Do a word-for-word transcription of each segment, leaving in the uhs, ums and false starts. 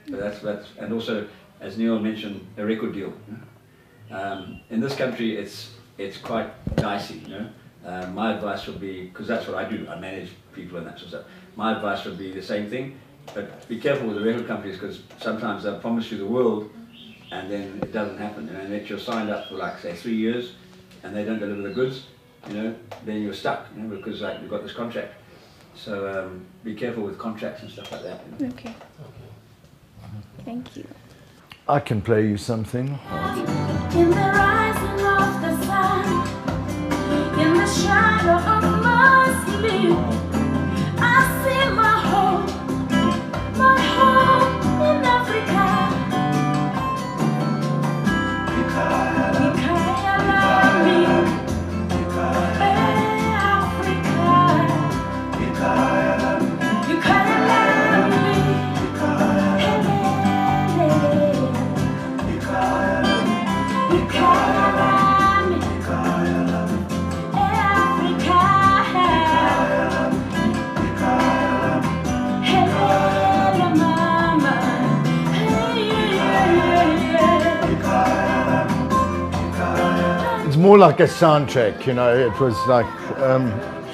But that's, that's, and also, as Neil mentioned, a record deal. Um, in this country, it's it's quite dicey, you know. Uh, my advice would be, because that's what I do, I manage people and that sort of stuff. My advice would be the same thing, but be careful with the record companies, because sometimes they'll promise you the world and then it doesn't happen. And if you're signed up for, like, say, three years and they don't deliver the goods, you know, then you're stuck, you know, because like you've got this contract. So um, be careful with contracts and stuff like that. You know? Okay. Thank you. I can play you something. In the rising of the sun, in the shadow of my sleep, I see my home, my home in Africa. It's more like a soundtrack, you know, it was like, um,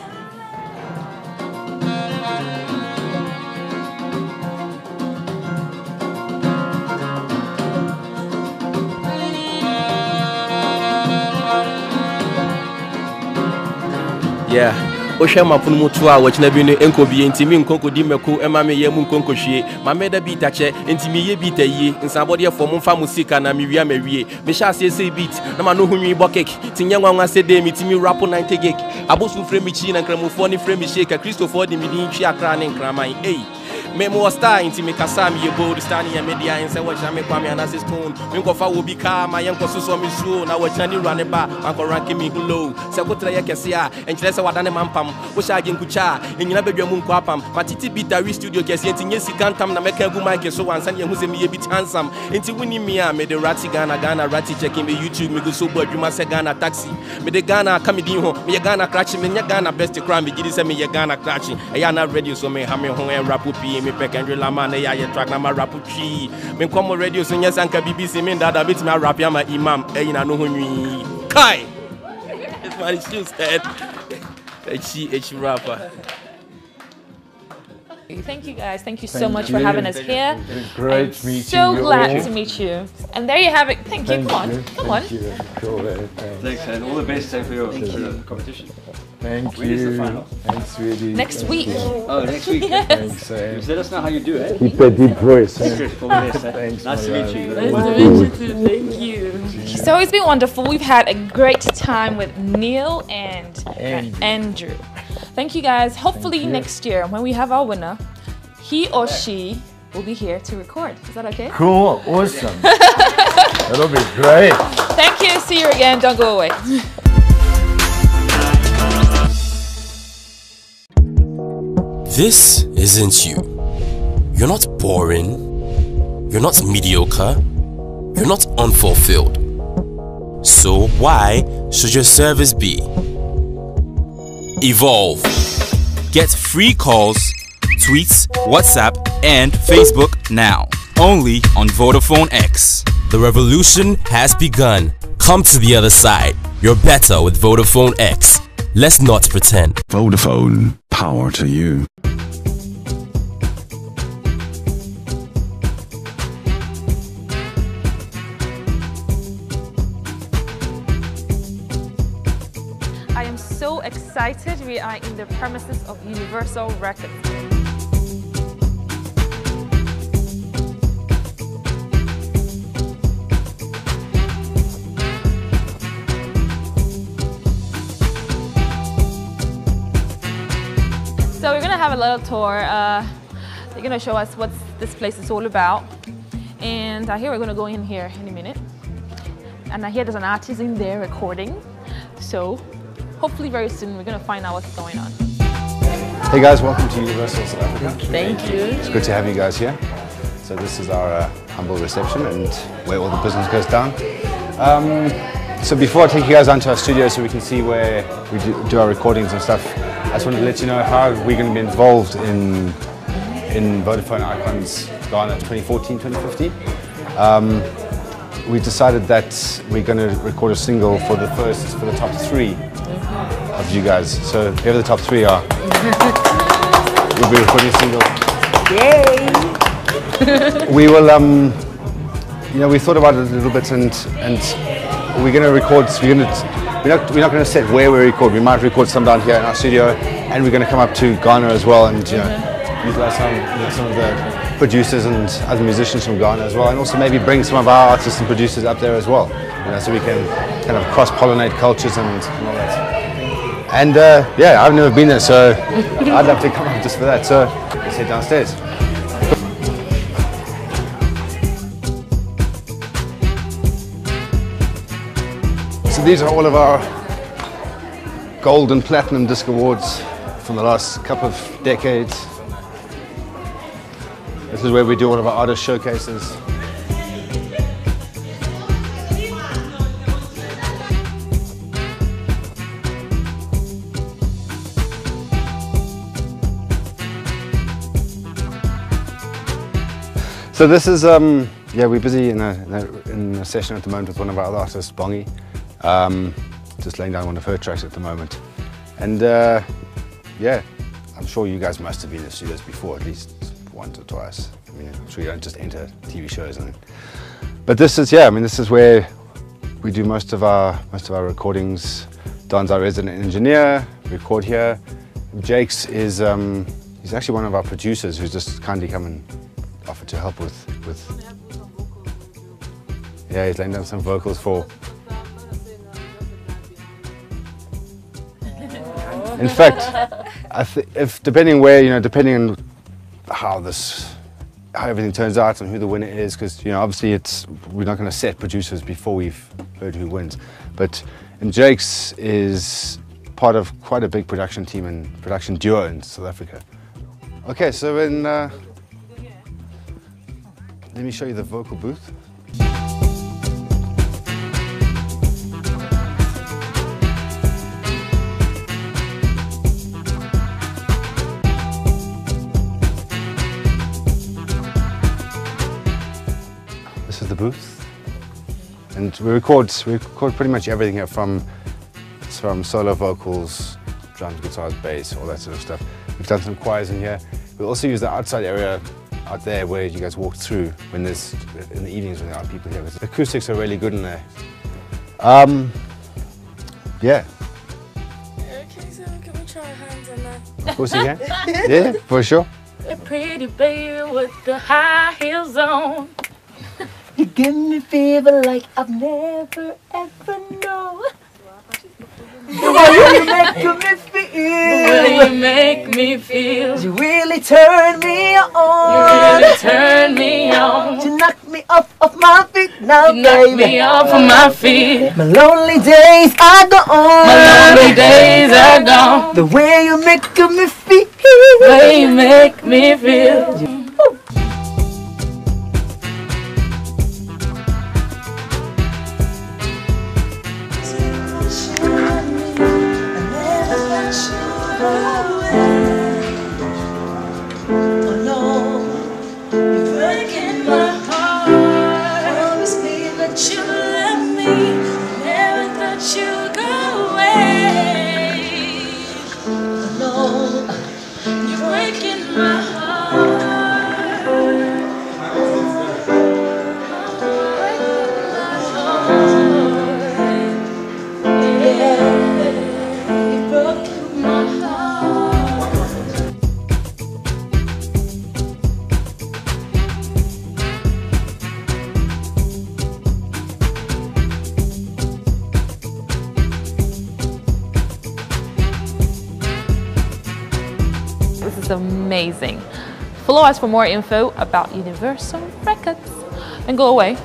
yeah. Osha mapunu mutu a wachina bi ne enkobi ntimi nkonko di meku ema me ye mu nkonko hwie ma me da beat ache ntimi ye beat ayi nsabode ye fo mu fa musika na me wia ma wie me sha se se beat na ma no hunwi bokek tinye nwanwa se de mi timi rap ninety gig abosu frame chi na nkramofo ni frame shake Christopher di mi din twi akra ne nkraman eh Memo star inti me kasa me ye bold stand ya media and say what me kwame anase spoon me ko fa wo bi ka ma yen ko so me so na wa chani run ba man ko rank me low se ko tra ye kese a enkyere se wadane mampam wo sha age nkucha enyina badwa mu nko apam matiti bitari studio kese enti nye sikantam na meka gu mic so wansa ne hu se me ye bit handsome enti wini me a me de Ratty Ghana Ghana Ratty checking me YouTube me go so bo adwuma se Ghana taxi me de Ghana kamedin ho me ye Ghana crash me nya Ghana best crime me gidi se me ye Ghana crash e ya na radio so me ha me ho en rap pi me pek and la man ya ye track na ma rap chi me come radio so nya sanka B B C me dada bit me rap ya ma imam e na no ho nwi kai it's my shoes head H H rapper. Thank you guys. Thank you so Thank much you. for having us here. Great I'm meeting so you. So glad all. to meet you. And there you have it. Thank, Thank you. Come you. on. Come Thank on. You. Cool. Thanks. Thanks, and all the best for your, for your competition. Thank when you. When is the final? Thanks, sweetie. Next Thank week. You. Oh, next week. Yes. Thanks. Uh, let us know how you do, eh? Keep that deep voice. Eh? Thanks. Nice to meet you. Nice to meet you too. Thank you. So it's been wonderful. We've had a great time with Neil and Andrew. Andrew. Thank you guys. Hopefully you. next year when we have our winner, he or she will be here to record. Is that okay? Cool. Awesome. That'll be great. Thank you. See you again. Don't go away. This isn't you. You're not boring. You're not mediocre. You're not unfulfilled. So why should your service be? Evolve. Get free calls, tweets, WhatsApp, and Facebook now. Only on Vodafone X. The revolution has begun. Come to the other side. You're better with Vodafone X. Let's not pretend. Vodafone. Power to you. I am so excited. We are in the premises of Universal Records. So we're gonna have a little tour. Uh, they're gonna show us what this place is all about. And I hear we're gonna go in here in a minute. And I hear there's an artist in there recording. So hopefully very soon we're gonna find out what's going on. Hey guys, welcome to Universal South Africa. Thank you. It's good to have you guys here. So this is our uh, humble reception and where all the business goes down. Um, so before I take you guys onto our studio so we can see where we do, do our recordings and stuff, I just wanted to let you know how we're going to be involved in, in Vodafone Icon's Ghana twenty fourteen, twenty fifteen. Um, we decided that we're going to record a single for the first, for the top three of you guys. So whoever the top three are, we'll be recording a single. Yay! We will, um, you know, we thought about it a little bit, and and we're going to record. We're going to we're not we're not going to set where we record. We might record some down here in our studio, and we're going to come up to Ghana as well, and you know, utilize some you know, some of the producers and other musicians from Ghana as well, and also maybe bring some of our artists and producers up there as well, you know, so we can kind of cross-pollinate cultures and, and all that. And uh, yeah, I've never been there, so I'd love to come up just for that. So let's head downstairs. So these are all of our gold and platinum disc awards from the last couple of decades. This is where we do all of our artist showcases. So this is, um, yeah, we're busy in a, in, a, in a session at the moment with one of our other artists, Bongi. Um, just laying down one of her tracks at the moment. And uh, yeah, I'm sure you guys must have been in the studios before, at least once or twice. I mean, I'm sure you don't just enter T V shows and. But this is, yeah, I mean, this is where we do most of our most of our recordings. Don's our resident engineer. Record here. Jake's is um, he's actually one of our producers who's just kindly come and offered to help with with. Yeah, he's laying down some vocals for. In fact, I th if depending where you know, depending on how this, how everything turns out and who the winner is, because you know, obviously it's we're not going to set producers before we've heard who wins. But and Jake's is part of quite a big production team and production duo in South Africa. Okay, so in uh, let me show you the vocal booth. This is the booth, and we record we record pretty much everything here, from from solo vocals, drums, guitars, bass, all that sort of stuff. We've done some choirs in here. We also use the outside area out there where you guys walk through when there's in the evenings when there are people here. The acoustics are really good in there. Um, yeah. Okay, so can we try hands on that? Of course you can. Yeah, for sure. A pretty baby with the high heels on. You give me fever like I've never ever known. The way you make me feel. The way you make me feel. You really turn me on. You really turn me on. You knock me off of my feet now, You knock baby. me off of my feet. My lonely days are gone. My lonely days are gone. The way you make me feel. The way you make me feel. This is amazing. Follow us for more info about Universal Records. And go away.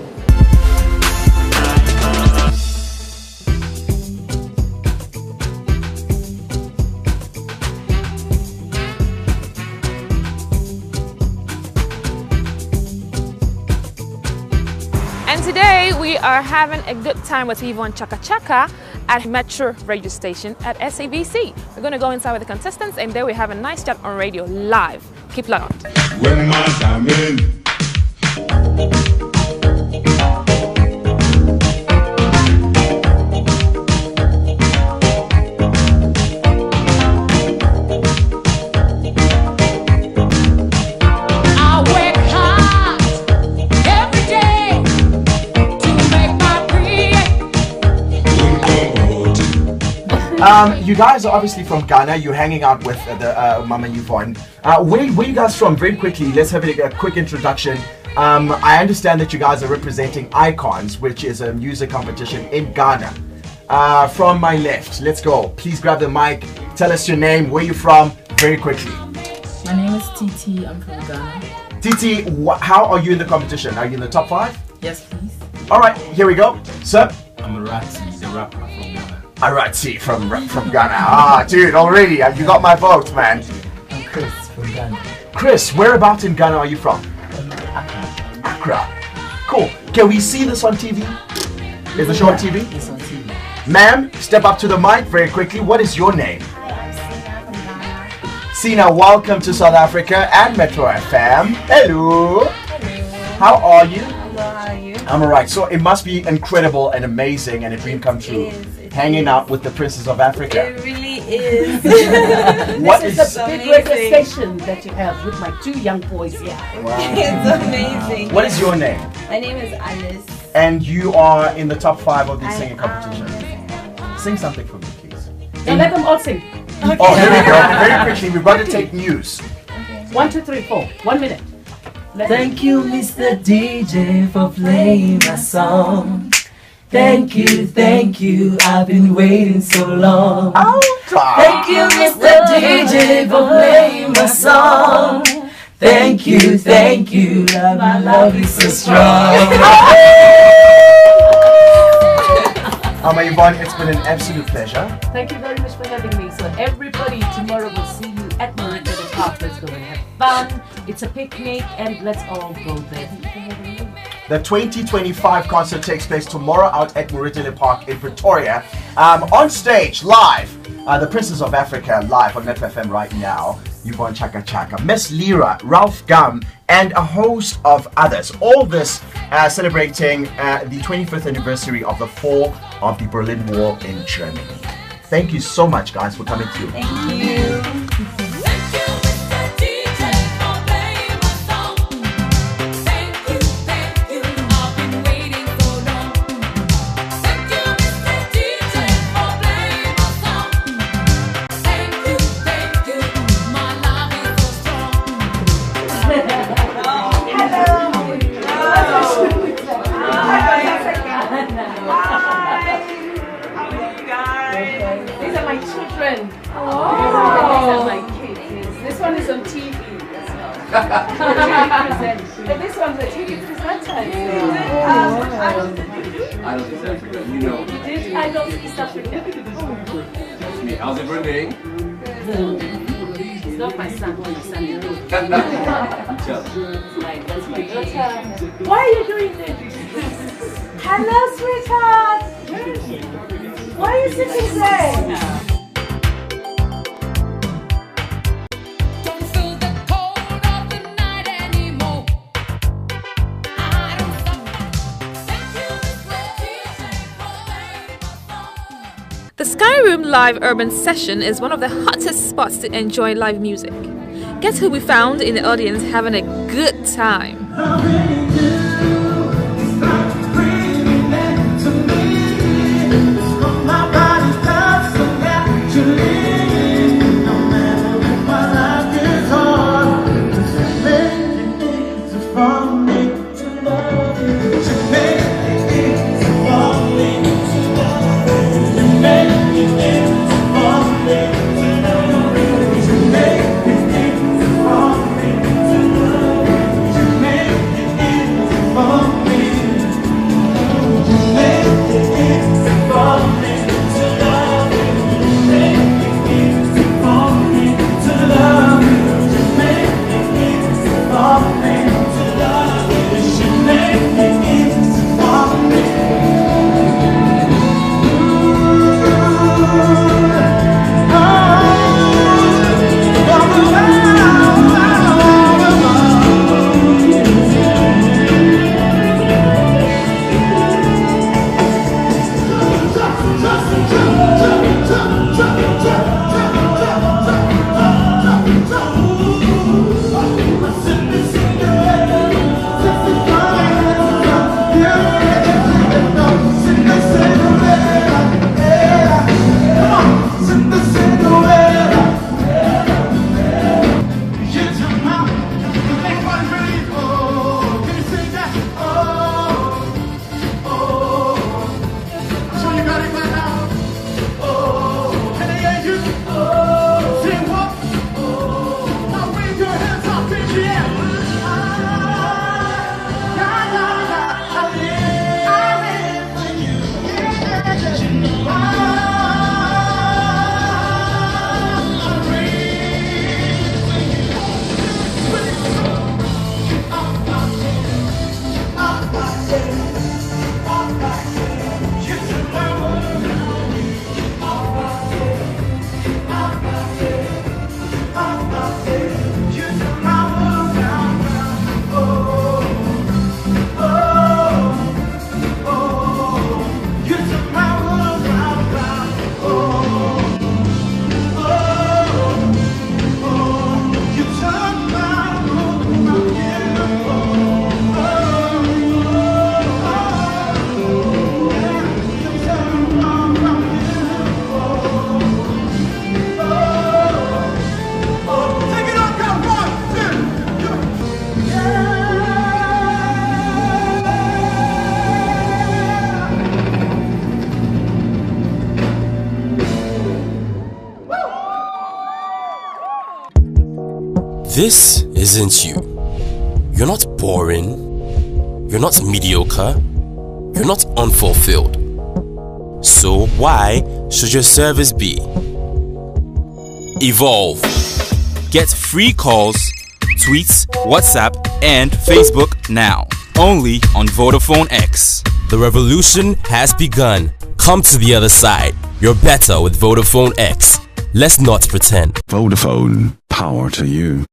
And today we are having a good time with Yvonne Chaka Chaka at Metro radio station at S A B C. We're going to go inside with the contestants and there we have a nice chat on radio live. Keep locked. When my diamond Um, you guys are obviously from Ghana. You're hanging out with uh, the uh, Mama Yvonne. Uh, where, where you guys from? Very quickly, let's have a, a quick introduction. Um, I understand that you guys are representing Icons, which is a music competition in Ghana. Uh, from my left, let's go. Please grab the mic. Tell us your name, where you're from, very quickly. My name is T T. I'm from Ghana. T T, how are you in the competition? Are you in the top five? Yes, please. All right, here we go. Sir? I'm a Ratty, the rapper from Ghana. A Ratty from, from Ghana. Ah, dude, already, you got my vote, man. I'm Chris from Ghana. Chris, whereabouts in Ghana are you from? Accra. Accra. Cool. Can we see this on T V? Is the show on T V? It's on T V. Ma'am, step up to the mic very quickly. What is your name? Hi, I'm Sina from Ghana. Sina, welcome to South Africa and Metro F M. Hello. Hello. How are you? Hello, how are you? I'm alright. So it must be incredible and amazing and a dream come true. It is, it hanging is. out with the Princess of Africa. It really is. What this is, is the big radio station that you have with my two young boys here. Wow. It's amazing. What is your name? My name is Alice. And you are in the top five of the I singing am, competition. yes, I am. Sing something for me, please. Now let them all sing. Okay. Oh, here we go. Very quickly, we've got to take news. Okay. One, two, three, four. One minute. Let Thank you, Mister D J, for playing my song. Thank you, thank you, I've been waiting so long. Thank you, Mister D J, for playing my song. Thank you, thank you, my love is so strong. Mama Yvonne, it's been an absolute pleasure. Thank you very much for having me. So everybody, tomorrow we'll see you at Marina Park. Let's go and have fun. It's a picnic and let's all go there. The twenty twenty-five concert takes place tomorrow out at Meridian Park in Pretoria. Um, on stage, live, uh, the Princess of Africa live on Metro F M right now. Yvonne Chaka Chaka, Miss Lyra, Ralph Gum, and a host of others. All this uh, celebrating uh, the twenty-fifth anniversary of the fall of the Berlin Wall in Germany. Thank you so much, guys, for coming through. Thank you. These are my children. Oh. These are my kids. This one is on T V as well. And this one's a T V presenter. I don't East Africa, you know. You did? I know East Africa. That's me. How's everyone doing? It's not my son, my son. Tell. That's my daughter. Why are you doing this? Hello, sweetheart. Why are you sitting there? The Skyroom Live Urban Session is one of the hottest spots to enjoy live music. Guess who we found in the audience having a good time? Love. This isn't you. You're not boring. You're not mediocre. You're not unfulfilled. So why should your service be? Evolve. Get free calls, tweets, WhatsApp, and Facebook now. Only on Vodafone X. The revolution has begun. Come to the other side. You're better with Vodafone X. Let's not pretend. Vodafone, power to you.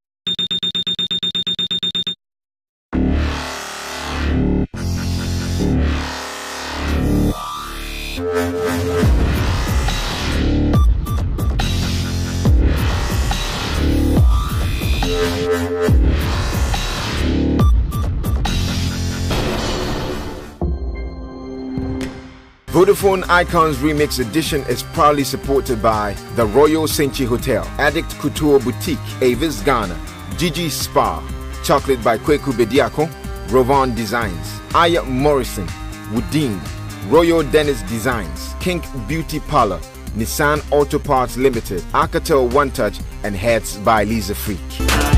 Vodafone Icons Remix Edition is proudly supported by the Royal Senchi Hotel, Addict Couture Boutique, Avis Ghana, Gigi Spa, Chocolate by Kweku Bediako, Rovan Designs, Aya Morrison, Woodine, Royal Dennis Designs, Kink Beauty Parlor, Nissan Auto Parts Limited, Alcatel One Touch, and Heads by Lisa Freak.